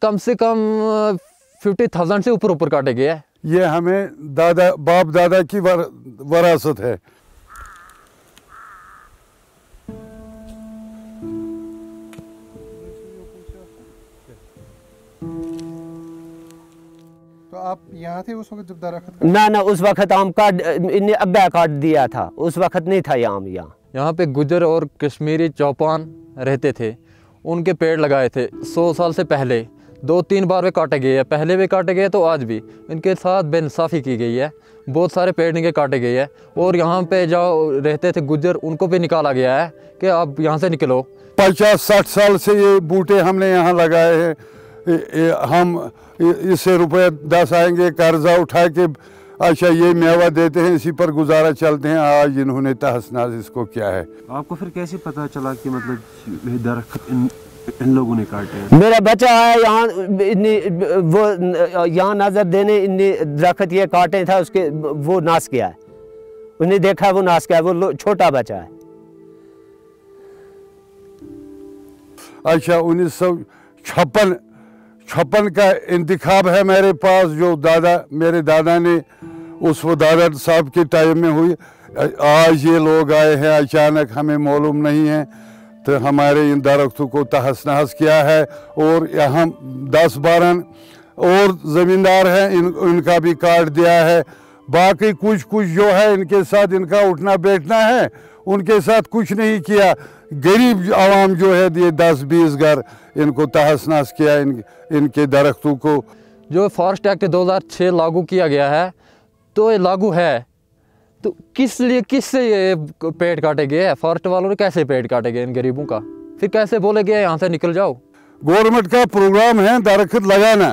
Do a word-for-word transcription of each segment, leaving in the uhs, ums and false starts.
कम से कम fifty thousand से ऊपर ऊपर काटे गए हैं। ये हमें दादा बाप दादा की वर, वरासत है। तो आप यहाँ थे उस वक्त जब दरख्त? ना ना उस वक्त आम काट इन्हें अब्बा काट दिया था, उस वक्त नहीं था ये आम यहाँ। यहाँ पे गुजर और कश्मीरी चौपान रहते थे, उनके पेड़ लगाए थे सौ साल से पहले। दो तीन बार वे काटे गए हैं, पहले भी काटे गए तो आज भी इनके साथ बेइंसाफ़ी की गई है। बहुत सारे पेड़ इनके काटे गए हैं और यहाँ पे जो रहते थे गुजर उनको भी निकाला गया है कि आप यहाँ से निकलो। पचास साठ साल से ये बूटे हमने यहाँ लगाए हैं। हम इससे रुपये दस आएंगे कर्जा उठा के अच्छा ये मेवा देते हैं, इसी पर गुजारा चलते हैं। आज इन्होंने तहस नहस इसको क्या है। आपको फिर कैसे पता चला कि मतलब दरख्त इन इन लोगों ने काटे हैं? मेरा बच्चा है यहाँ, वो यहाँ नजर देने इन्नी दरख्त ये काटे था, उसके वो नाश किया है, उसने देखा वो नाश किया है, वो छोटा बच्चा है। अच्छा उन्नीस सौ छप्पन छप्पन का इंतखाब है मेरे पास, जो दादा मेरे दादा ने उस वो दादा साहब के टाइम में हुई। आज ये लोग आए हैं अचानक, हमें मालूम नहीं है, तो हमारे इन दरख्तों को तहस नहस किया है। और यहाँ दस बारह और ज़मींदार हैं, इन इनका भी काट दिया है। बाकी कुछ कुछ जो है इनके साथ इनका उठना बैठना है, उनके साथ कुछ नहीं किया। गरीब आवाम जो है ये दस बीस घर इनको तहस नहस किया, इन इनके दरख्तों को। जो फॉरेस्ट एक्ट दो हज़ार छह लागू किया गया है, तो ये लागू है तो किस लिए किस से ये पेड़ काटे गए हैं? फॉरेस्ट वालों ने कैसे पेड़ काटे गए इन गरीबों का? फिर कैसे बोले गए यहाँ से निकल जाओ? गवर्नमेंट का प्रोग्राम है दरख्त लगाना,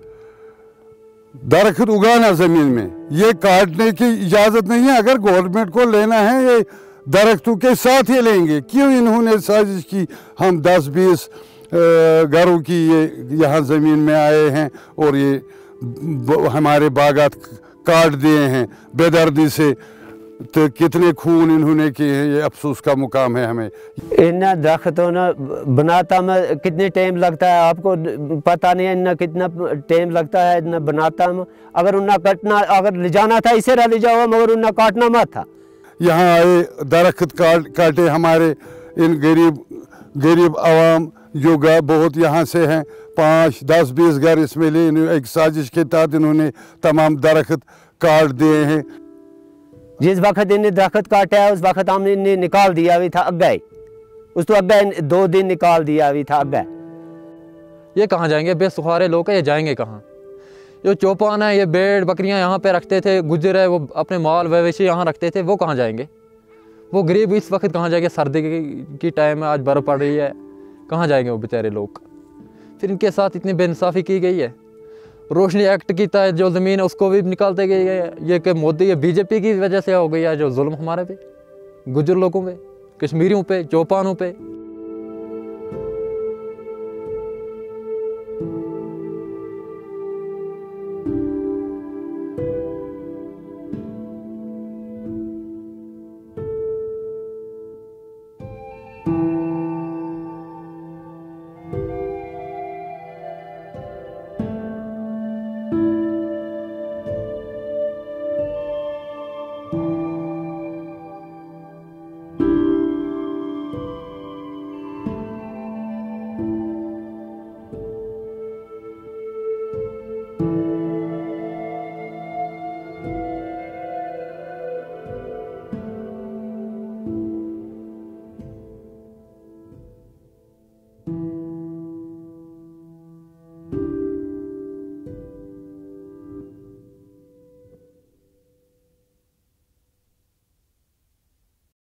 दरख्त उगाना ज़मीन में, ये काटने की इजाज़त नहीं है। अगर गवर्नमेंट को लेना है ये दरख्तों के साथ ही लेंगे। क्यों इन्होंने साजिश की हम दस बीस घरों की ये यहाँ ज़मीन में आए हैं और ये हमारे बागात काट दिए हैं बेदर्दी से, तो कितने खून इन्होंने किए हैं, ये अफसोस का मुकाम है हमें। इन दरख्तों ने बनाता में कितने टाइम लगता है आपको पता नहीं है, इन्हें कितना टाइम लगता है इन्हें बनाता में। अगर उन्हें काटना अगर ले जाना था इसे ले जाओ, मगर उन्हें काटना मत था। यहाँ आए दरख्त काट काटे हमारे इन गरीब गरीब आवाम जो गा बहुत यहाँ से हैं, पाँच दस बीस घर इसमें ले, एक साजिश के तहत इन्होंने तमाम दरख्त काट दिए हैं। जिस वक्त इन्हें दरख्त काटा है उस वक्त हमने इन्हें निकाल दिया भी था अग्गे, उस तो अग्गे दो दिन निकाल दिया भी था अग्गे। ये कहाँ जाएंगे? बेसुखारे लोग हैं, ये जाएंगे कहाँ? जो चौपान है, ये भेड़ बकरियां यहाँ पे रखते थे, गुजर है वो अपने माल मवेशी यहाँ रखते थे, वो कहाँ जाएंगे? वो गरीब इस वक्त कहाँ जाएंगे? सर्दी की टाइम है, आज बर्फ़ पड़ रही है, कहाँ जाएंगे वो बेचारे लोग? फिर इनके साथ इतनी बेइंसाफ़ी की गई है। रोशनी एक्ट की तहत जो ज़मीन है उसको भी निकालते गए है। ये कि मोदी ये बीजेपी की वजह से हो गई है जो जुल्म हमारे पे, गुजर लोगों पे, कश्मीरियों पे, चौपानों पे।